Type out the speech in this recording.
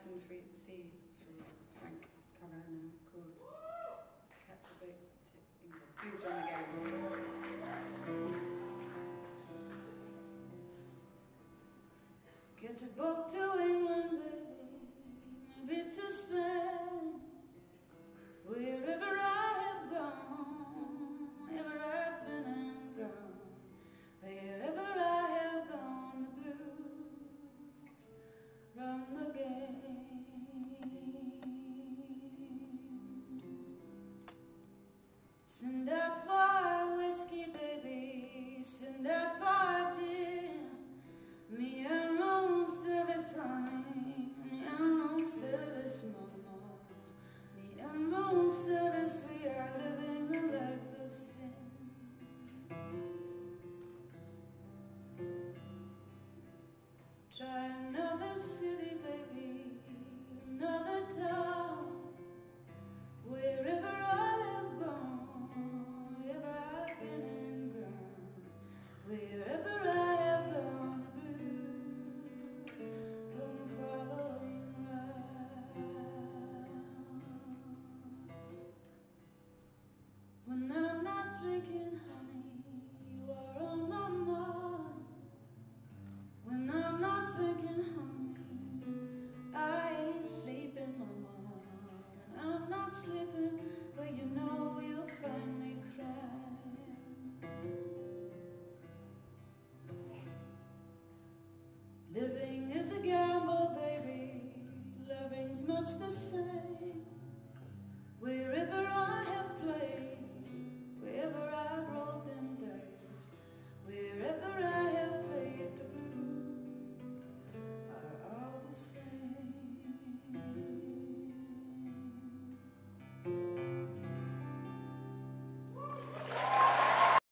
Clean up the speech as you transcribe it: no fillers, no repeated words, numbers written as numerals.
Tyson C from Frank Callana called Catch a Boat to England. Blues Run the Game. Catch a boat to England, baby, maybe to Spain, wherever I have gone, wherever I've been and gone, wherever I have gone, the blues run the game. Send out for whiskey, baby, send out for gin, me and room service, honey, me and room service, mama, me and room service, we are living a life of sin. Try